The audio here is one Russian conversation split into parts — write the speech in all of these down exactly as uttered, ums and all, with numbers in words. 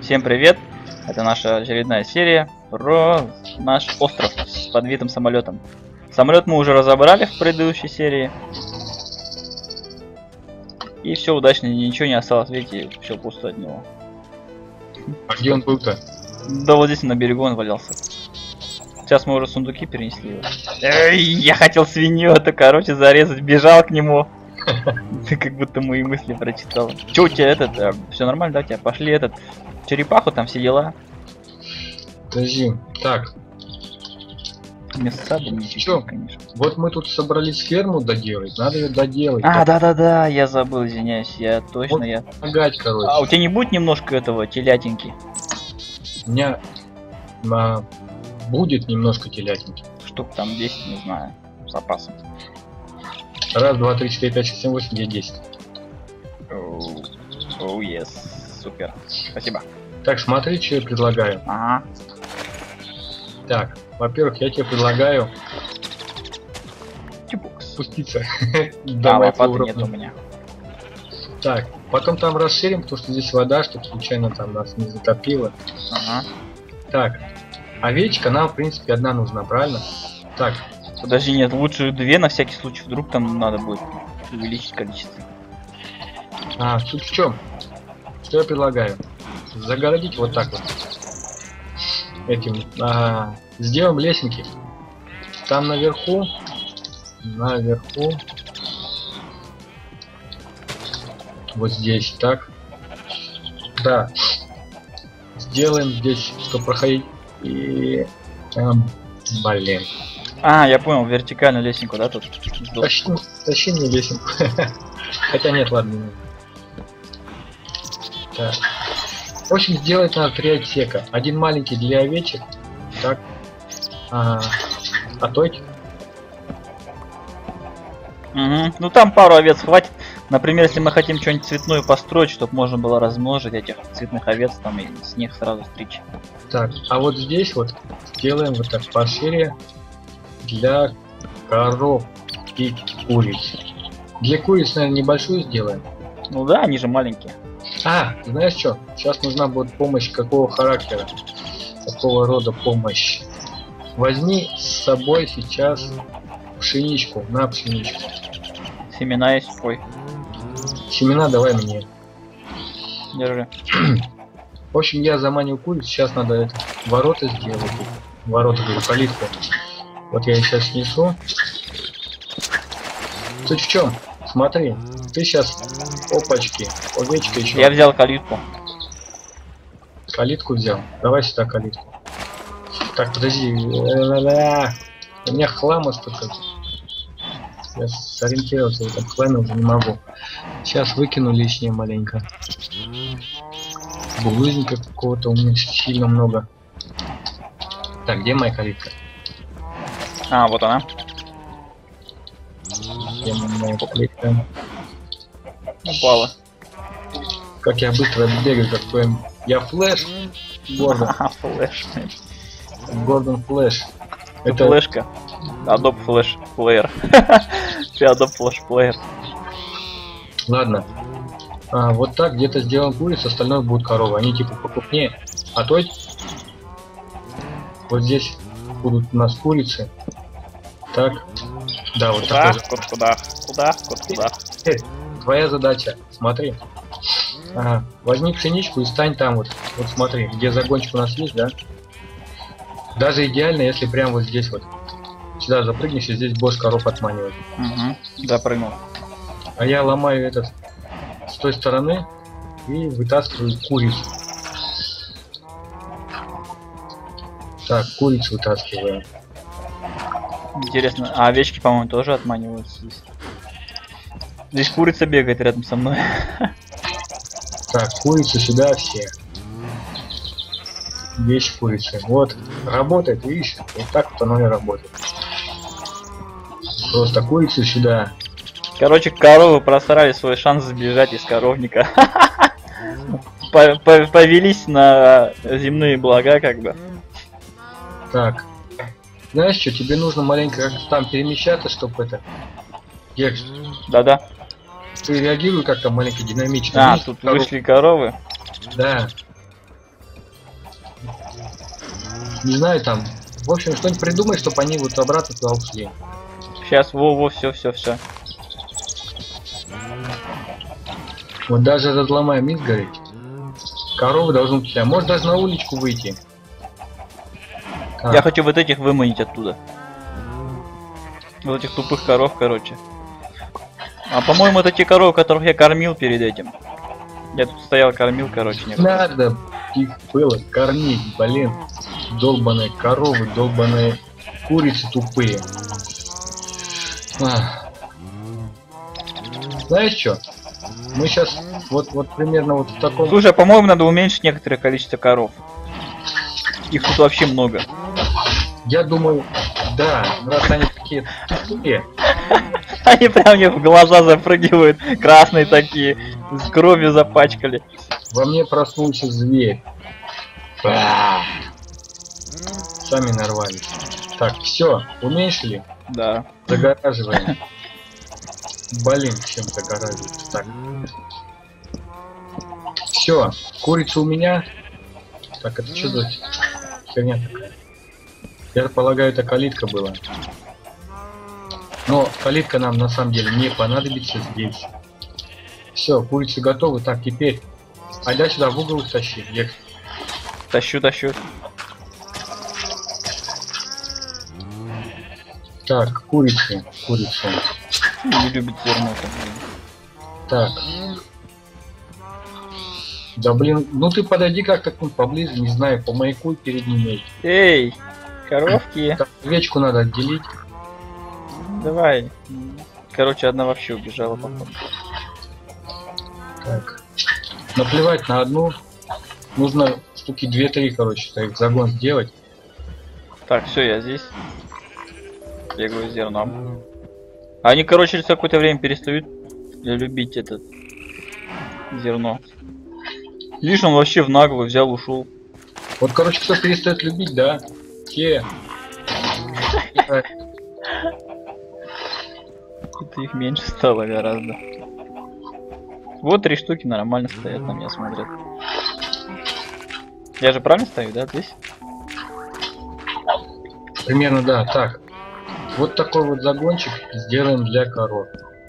Всем привет! Это наша очередная серия про наш остров с подбитым самолетом. Самолет мы уже разобрали в предыдущей серии. И все удачно, ничего не осталось, видите, все пусто от него. А где он был-то? Да вот здесь на берегу он валялся. Сейчас мы уже сундуки перенесли его. Эй, я хотел свинью эту, короче, зарезать, бежал к нему. Ты как будто мои мысли прочитал. Че у тебя этот, а, все нормально, да, у тебя пошли этот, черепаху, там все дела. Подожди, так. Места бы не Чё? конечно. Вот мы тут собрались ферму доделать, надо ее доделать. А, да-да-да, я забыл, извиняюсь, я точно, вот я... помогать, короче. А у тебя не будет немножко этого, телятинки? У меня на... будет немножко телятинки. Штук там десять, не знаю, с запасом. Раз, два, три, четыре, пять, шесть, семь, восемь, девять, десять. Оу, оу, ес, супер, спасибо. Так, смотри, что я предлагаю. Ага. Так, во-первых, я тебе предлагаю Тюбукс. спуститься. Да, лопаты нет у меня. Так, потом там расширим, потому что здесь вода, чтобы случайно там нас не затопило. Ага. Так, овечка нам, в принципе, одна нужна, правильно? Так. Подожди, нет, лучше две на всякий случай, вдруг там надо будет увеличить количество. А, суть в чем? Что я предлагаю? Загородить вот так вот. Этим. А, сделаем лесенки. Там наверху. Наверху. Вот здесь, так. Да. Сделаем здесь, чтобы проходить. И... Эм, блин. А, я понял, вертикальную лесенку, да, тут? Тащи, тащи мне лесенку. Хотя нет, ладно. Так. В общем, сделать надо три отсека. Один маленький для овечек. Так. А, а то эти. Угу. Ну там пару овец хватит. Например, если мы хотим что-нибудь цветное построить, чтобы можно было размножить этих цветных овец там и с них сразу стричь. Так, а вот здесь вот сделаем вот так пошире для коров и куриц. Для куриц, наверное, небольшую сделаем. Ну да, они же маленькие. А, знаешь что? Сейчас нужна будет помощь какого характера? Какого рода помощь? Возьми с собой сейчас пшеничку. На пшеничку. Семена есть, ой. Семена давай мне. Держи. В общем, я заманил куриц. Сейчас надо это, ворота сделать. Ворота, говорю, калитку. Вот я их сейчас снесу. Суть в чем? Смотри, ты сейчас, опачки, овечка еще. Я взял калитку. Калитку взял. Давай сюда калитку. Так, подожди. У меня хлама столько. Я сориентироваться в этом хламе уже не могу. Сейчас выкину лишнее маленько. Булызника какого-то у меня сильно много. Так, где моя калитка? А, вот она. Где моя калитка? Упала. Как я быстро бегаю, как твоим. Я Флэш. Гордон. Флэш. Гордон Флэш. Это флешка. Adobe Flash Player. Ты Adobe Flash Player. Ладно. А, вот так где-то сделаем курицу, остальное будут коровы. Они типа покрупнее. А то вот здесь будут у нас курицы. Так. Да, вот куда? такой. Кот куда? Куда? Кот куда? Э, твоя задача. Смотри. Ага. Возьми пшеничку и стань там вот. Вот смотри, где загончик у нас есть, да? Даже идеально, если прям вот здесь вот. Сюда запрыгнешь, и здесь будешь коров отманивать. Угу. Запрыгнул. А я ломаю этот с той стороны и вытаскиваю курицу. Так, курицу вытаскиваю. Интересно, а овечки, по-моему, тоже отманиваются здесь. Здесь курица бегает рядом со мной. Так, курицы сюда все. Вещь курицы. Вот, работает, видишь? Вот так вот оно и работает. Просто курицы сюда. Короче, коровы просрали свой шанс сбежать из коровника. Повелись на земные блага, как бы. Так. Знаешь что, тебе нужно маленько как-то там перемещаться, чтобы это... Гекс. Да-да. Ты реагируй как-то маленько динамично. А, тут вышли коровы. Да. Не знаю, там. В общем, что-нибудь придумай, чтобы они вот обратно туда ушли. Сейчас, во-во, все, все, все. Вот даже разломаем мид горит. Коровы должны быть. А может даже на уличку выйти. А. Я хочу вот этих выманить оттуда. Вот этих тупых коров, короче. А по-моему, это те коровы, которых я кормил перед этим. Я тут стоял, кормил, короче. Не надо их было кормить, блин. Долбаные коровы, долбаные курицы тупые. А. Знаешь что? Мы сейчас вот, вот примерно вот в таком... Слушай, по-моему, надо уменьшить некоторое количество коров. Их тут вообще много. Я думаю, да, раз они такие тупые. Они прям мне в глаза запрыгивают, красные такие, с кровью запачкали. Во мне проснулся зверь. Сами нарвались. Так, все, уменьшили? Да. Загораживаем. Блин, чем загораживать? Так. Все, курица у меня. Так, это что за херня такая? Я полагаю, это калитка была. Но калитка нам на самом деле не понадобится здесь. Все, курицы готовы. Так, теперь. Айда сюда в угол тащи. Лекс. Тащу, тащу. Так, курицы, курицы. Не любит зерно. Так. Да блин, ну ты подойди как-то к ним поближе, не знаю, помаякуй перед ними. Эй, коровки. Так, овечку надо отделить. Давай. Короче, одна вообще убежала, походу. Так. Наплевать на одну. Нужно штуки две-три, короче, так, загон сделать. Так, все, я здесь. Бегаю с зерном. Они, короче, через какое-то время перестают любить этот зерно. Видишь, он вообще в наглую взял, ушел. Вот, короче, кто перестает любить, да? Те. Это их меньше стало гораздо. Вот три штуки нормально стоят, на меня смотрят. Я же правильно стою, да, здесь? Примерно, да. Так. Вот такой вот загончик сделаем для коров.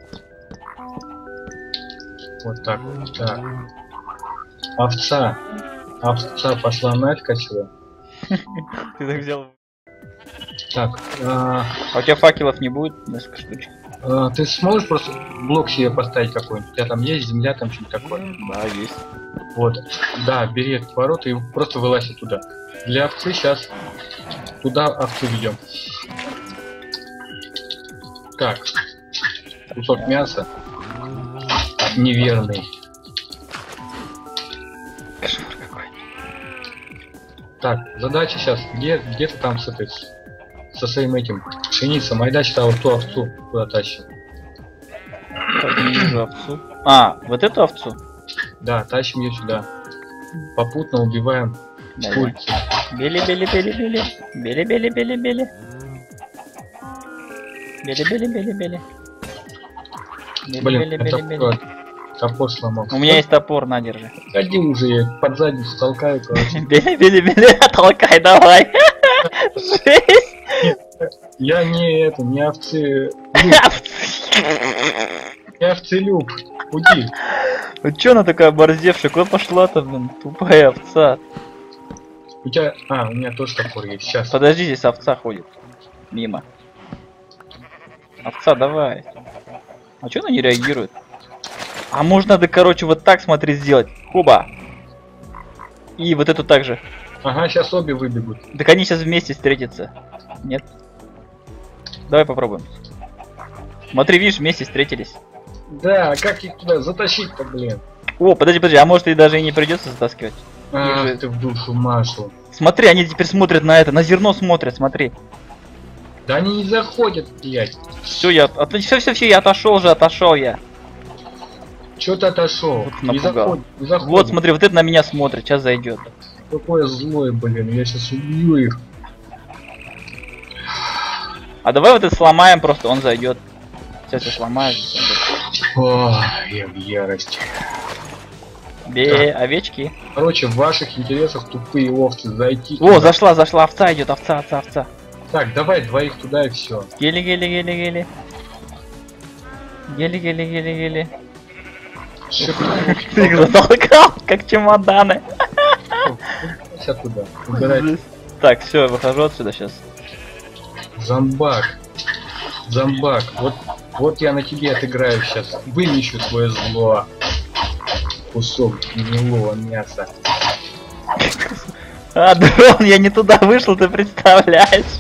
Вот так вот. Так. Овца. Овца пошла нафиг отсюда. Ты так взял. Так. А, а у тебя факелов не будет? Несколько штучек. А, ты сможешь просто блок себе поставить какой-нибудь? У тебя там есть земля, там что-нибудь такое? Да, есть. Вот. Да, бери этот ворот и просто вылазь туда. Для овцы сейчас туда овцу ведем. Так. Кусок мяса. Неверный. Кошмар какой. Так, задача сейчас. Где, где ты там с этой, со своим этим пшеницей? Айда сюда вот ту овцу куда тащим. Так, не вижу овцу. А, вот эту овцу? Да, тащим ее сюда. Попутно убиваем курицу. Бели-бели-бели-бели. Бели-бели-бели-бели. Бели-бели-бели-бели. Блин, это топор сломал. У меня есть топор, на, держи. Ходи уже, я под задницу толкаю, короче. Бели-бели-бели, толкай, давай. Жесть. Я не это, не овцы. Не овцелюб. Уйди. Вот чё она такая оборзевшая? Куда пошла-то, блин? Тупая овца. У тебя... А, у меня тоже топор есть. Сейчас. Подожди, здесь овца ходит. Мимо. Овца, давай. А чё она не реагирует? А можно, да, короче, вот так, смотри, сделать. Хуба. И вот эту также. Ага, сейчас обе выбегут. Так они сейчас вместе встретятся. Нет? Давай попробуем. Смотри, видишь, вместе встретились. Да, а как их туда затащить-то, блин? О, подожди, подожди, а может и даже и не придется затаскивать. Ах, же... ты в душу Машу. Смотри, они теперь смотрят на это, на зерно смотрят, смотри. Да они не заходят, блядь. Все, я... От... Все, все, все, я отошел же, отошел я. Чё ты отошел? Вот не заходит, не заходит. Вот, смотри, вот это на меня смотрит, сейчас зайдет. Какое злое, блин, я сейчас убью их. А давай вот это сломаем просто, он зайдет. Сейчас я сломаю. О, я в ярости. Бе, овечки. Короче, в ваших интересах тупые овцы зайти. О, зашла, зашла, овца идет, овца, овца, овца. Так, давай двоих туда и все. Гели, гели, гели, гели. Гели, гели, гели, гели. Ты их затолкал, как чемоданы. Сейчас туда. Убирай. Так, все, выхожу отсюда сейчас. Зомбак. Зомбак. Вот, вот я на тебе отыграю сейчас. Вымещу свое зло. Кусок гнилого мяса. А, дрон, я не туда вышел, ты представляешь?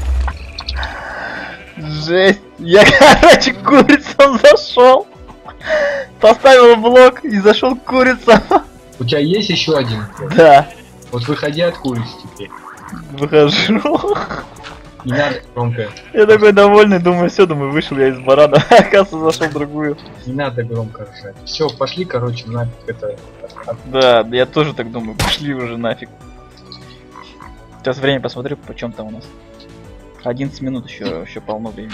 Жесть. Я, короче, к курицам зашел. Поставил блок и зашел к курицам. У тебя есть еще один? Да. Вот выходи от куриц теперь. Выхожу. Не надо громко. Я такой довольный, думаю, все, думаю, вышел я из барана. Оказывается, зашел в другую. Не надо громко ржать. Все, пошли, короче, нафиг это. Да, я тоже так думаю, пошли уже нафиг. Сейчас время посмотрю, почем там у нас. одиннадцать минут еще, еще полно времени.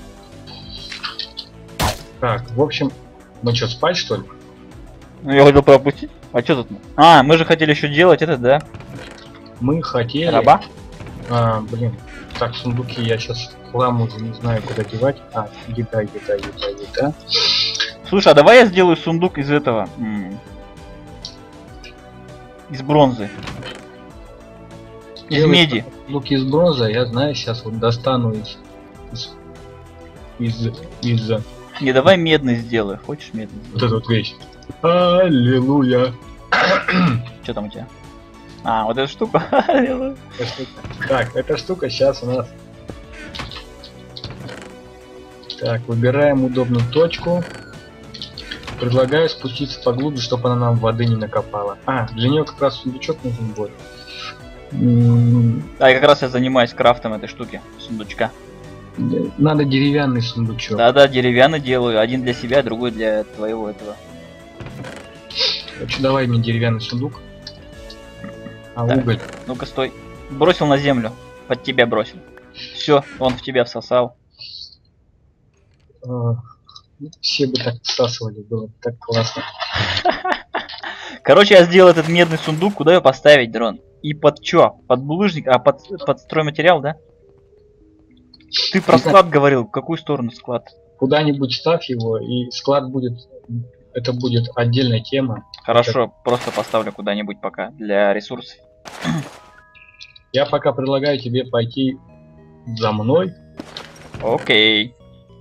Так, в общем, мы что, спать что ли? Ну я хотел пропустить. А что тут? А, мы же хотели еще делать это, да? Мы хотели. Раба? А, блин. Так, сундуки я сейчас хлам уже не знаю куда девать. А, еда, еда, еда, еда. Слушай, а давай я сделаю сундук из этого. М -м, из бронзы. Из Делай меди. Сундук из бронзы, я знаю, сейчас вот достану из. Из. Из. из Не, давай медный сделай. Хочешь медный? вот эту вот вещь. Аллилуйя. Что там у тебя? А, вот эта штука. Аллилуйя. Так, эта штука сейчас у нас. Так, выбираем удобную точку. Предлагаю спуститься поглубже, чтобы она нам воды не накопала. А, для нее как раз сундучок нужен будет. Да, и как раз я занимаюсь крафтом этой штуки, сундучка. Надо деревянный сундучок. Да-да, деревянный делаю. Один для себя, другой для твоего этого. Короче, давай мне деревянный сундук. А Так. уголь. Ну-ка, стой. Бросил на землю. Под тебя бросил. Все, он в тебя всосал. А, все бы так всасывали, было бы так классно. Короче, я сделал этот медный сундук. Куда его поставить, дрон? И под чё? Под булыжник? А под, под стройматериал, да? Ты про склад говорил. В какую сторону склад? Куда-нибудь ставь его, и склад будет... Это будет отдельная тема. Хорошо, это... просто поставлю куда-нибудь пока. Для ресурсов. Я пока предлагаю тебе пойти за мной. Окей.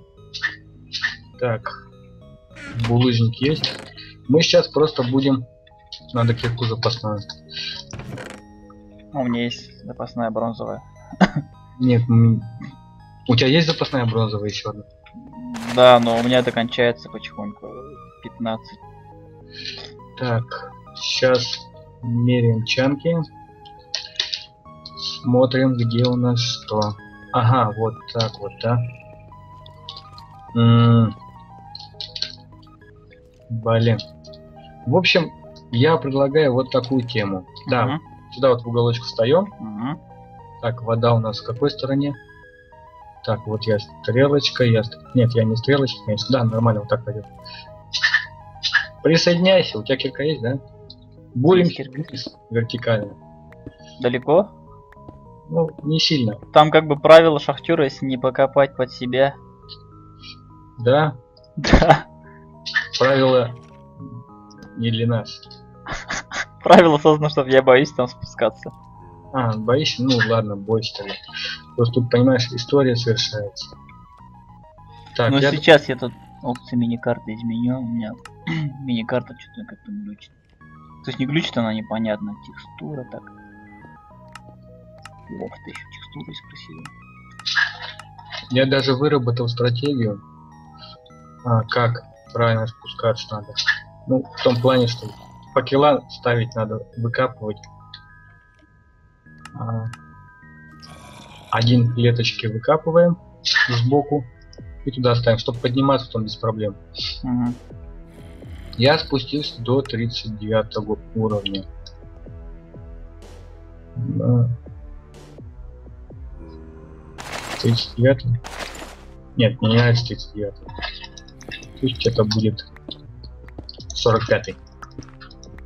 Так. Булыжник есть. Мы сейчас просто будем... Надо кирку запасную. У меня есть запасная бронзовая. Нет, м... у тебя есть запасная бронзовая еще одна? Да, но у меня это кончается потихоньку. пятнадцать. Так, сейчас меряем чанки. Смотрим, где у нас что. Ага, вот так вот, да. М-м. Блин. В общем, я предлагаю вот такую тему. Да, Uh-huh. сюда вот в уголочку встаем. Uh-huh. Так, вода у нас в какой стороне? Так, вот я стрелочка, я... Нет, я не стрелочка, конечно. Да, нормально, вот так пойдет. Присоединяйся, у тебя кирка есть, да? Будем вертикально. Далеко? Ну, не сильно. Там как бы правило шахтера, если не покопать под себя. Да? Да. Правило не для нас. Правило создано, чтобы я боюсь там спускаться. А, боишься? Ну ладно, бойся тогда. Просто тут, понимаешь, история совершается. Так, Но я... сейчас я тут опции миникарты изменю. У меня миникарта что-то как-то глючит. То есть не глючит она, непонятно. Текстура так. Ох ты, еще текстура есть красивая. Я даже выработал стратегию, а, как правильно спускаться надо. Ну, в том плане, что факела ставить надо, выкапывать. А, один клеточки выкапываем сбоку и туда ставим, чтобы подниматься потом без проблем. Угу. Я спустился до тридцать девятого уровня. тридцать девятый? Нет, мне не нравится тридцать девятый. Пусть это будет сорок пятый.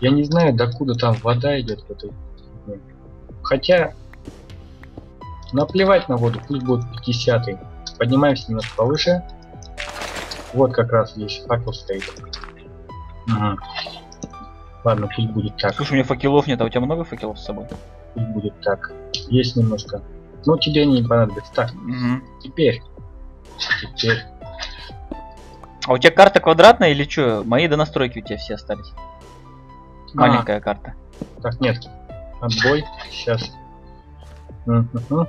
Я не знаю, докуда там вода идет в этой. Хотя наплевать на воду, пусть будет пятидесятый. Поднимаемся немножко повыше. Вот как раз здесь факел стоит. Угу. Ладно, пусть будет так. Слушай, у меня факелов нет, а у тебя много факелов с собой? Пусть будет так. Есть немножко. Но тебе они не понадобятся. Так, Угу. теперь. Теперь. А у тебя карта квадратная или что? Мои до настройки у тебя все остались. Маленькая а. карта. Так, нет. Отбой. Сейчас. Угу.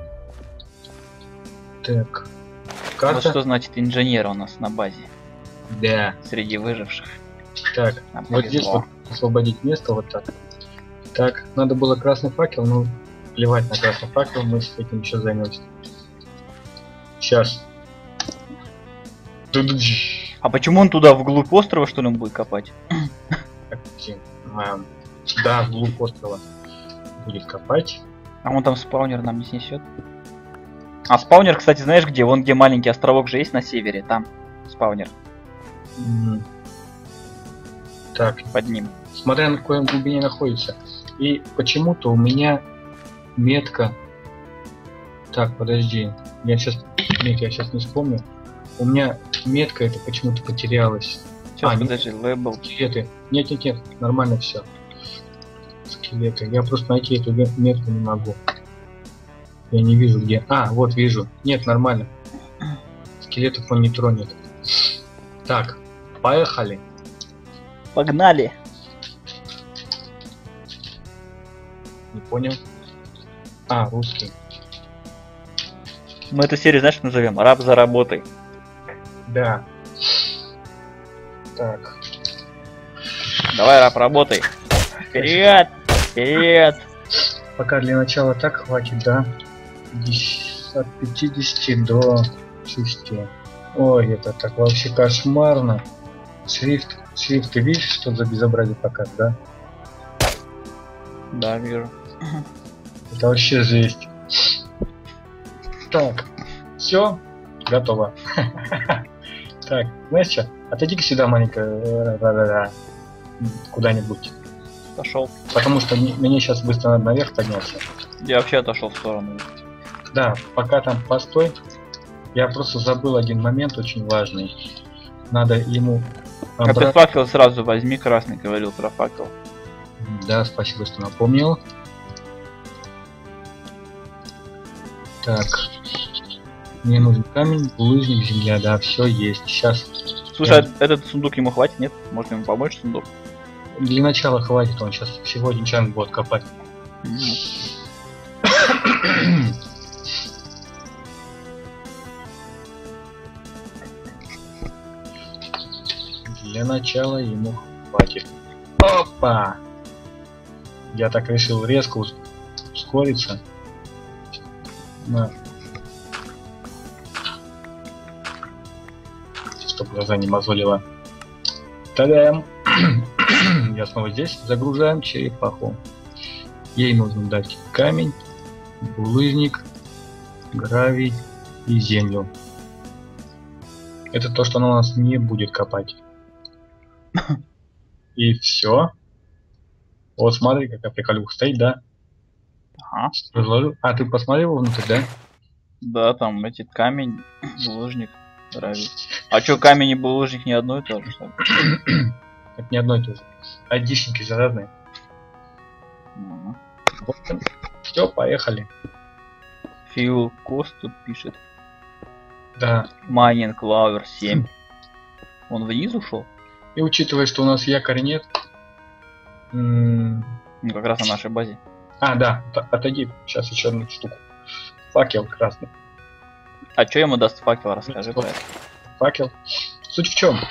Так. Карта. Вот что значит инженер у нас на базе. Да. Среди выживших. Так, нам вот повезло. Здесь вот освободить место вот так. Так, надо было красный факел, но плевать на красный факел, мы с этим еще займемся. Сейчас. А почему он туда вглубь острова, что ли, он будет копать? Да, вглубь острова будет копать. А он там спаунер нам не снесет. А спаунер, кстати, знаешь где? Вон где маленький островок же есть на севере, там спаунер. Mm. Так, под ним. Смотря на какой он глубине находится. И почему-то у меня метка. Так, подожди. Я сейчас. Нет, я сейчас не вспомню. У меня метка это почему-то потерялась. Сейчас, а, подожди, лейбл. Скелеты. Нет, нет, нет, нормально все. Скелеты. Я просто найти эту метку не могу. Я не вижу где. А, вот вижу. Нет, нормально. Скелетов он не тронет. Так, поехали. Погнали. Не понял. А, русский. Мы эту серию, знаешь, назовем раб за работой. Да. Так. Давай, раб, работай. Вперед! Вперед! Пока для начала так хватит, да? От пятидесяти до шести. Ой, это так вообще кошмарно. Шрифт, шрифт, ты видишь, что за безобразие показ, да? Да, вижу. Это вообще жесть. Так, все, готово. Так, знаешь что? Отойди-ка сюда, маленькая, куда-нибудь. Пошел. Потому что мне сейчас быстро надо наверх подняться. Я вообще отошел в сторону. Да, пока там постой. Я просто забыл один момент очень важный. Надо ему... А ты факел сразу возьми, красный говорил про факел. Да, спасибо, что напомнил. Так. Мне нужен камень, булыжник, земля, да, все есть. Сейчас. Слушай, я... а этот сундук ему хватит, нет? Можно ему помочь, сундук? Для начала хватит, он сейчас всего один чанг будет копать. Для начала ему хватит. Опа! Я так решил резко ускориться. На. Чтобы глаза не мозолило. Та-дам! Я снова здесь. Загружаем черепаху. Ей нужно дать камень, булыжник, гравий и землю. Это то, что она у нас не будет копать. И все. Вот смотри, какая приколюха стоит, да? Ага. Разложу. А, ты посмотрел внутрь, да? Да, там эти камень, булыжник, гравий. А чё, камень и булыжник не одно и то же, что ли? Это не одно и то же. Айдишники же разные. Угу. Вот. Все, поехали. Фил Кост тут пишет. Да. Майнинг Лавер семь. Он вниз ушел? И учитывая, что у нас якоря нет. Ну, как раз на нашей базе. А, да, отойди. Сейчас еще одну штуку. Факел красный. А что ему даст факел? Расскажи про это. Факел. Суть в чем?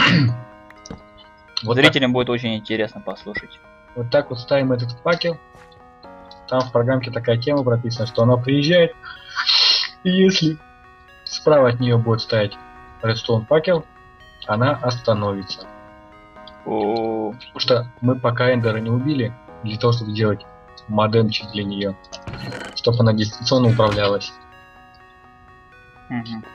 Вот зрителям так. Будет очень интересно послушать. Вот так вот ставим этот факел. Там в программке такая тема прописана, что она приезжает. И если справа от нее будет стоять редстоун факел, она остановится. О-о-о. Потому что мы пока эндера не убили, для того, чтобы сделать модемчик для нее, чтобы она дистанционно управлялась. Угу.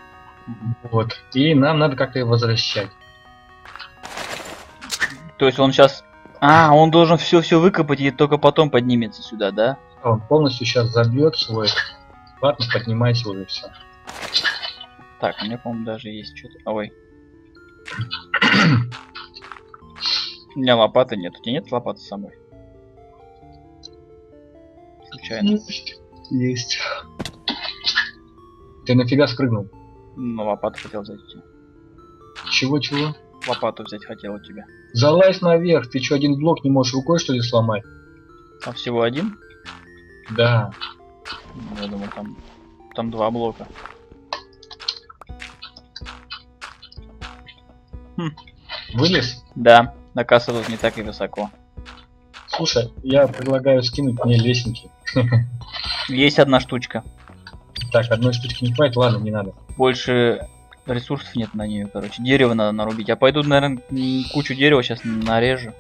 Вот. И нам надо как-то ее возвращать. То есть он сейчас А, он должен все-все выкопать и только потом поднимется сюда, да? Он полностью сейчас забьет свой. Ладно, поднимайся уже все. Так, у меня, по-моему, даже есть что-то. Ой. У меня лопаты нет. У тебя нет лопаты с собой? Случайно. Есть. Есть. Ты нафига спрыгнул? Ну, лопату хотел взять у тебя. Чего-чего? Лопату взять хотел у тебя. Залазь наверх. Ты что, один блок не можешь рукой, что ли, сломать? Там всего один? Да. Я думаю, там, там два блока. Хм. Вылез? Да, оказывается, не так и высоко. Слушай, я предлагаю скинуть мне лестники. Есть одна штучка. Так, одной штучки не хватит, ладно, не надо. Больше ресурсов нет на нее, короче. Дерево надо нарубить. Я пойду, наверное, кучу дерева сейчас нарежу.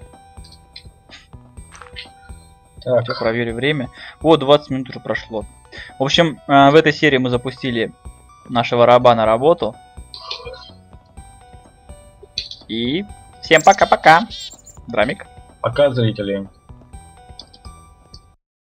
Так. Всё, проверю время. Вот, двадцать минут уже прошло. В общем, в этой серии мы запустили нашего раба на работу. И всем пока-пока. Драмик. Пока, зрители.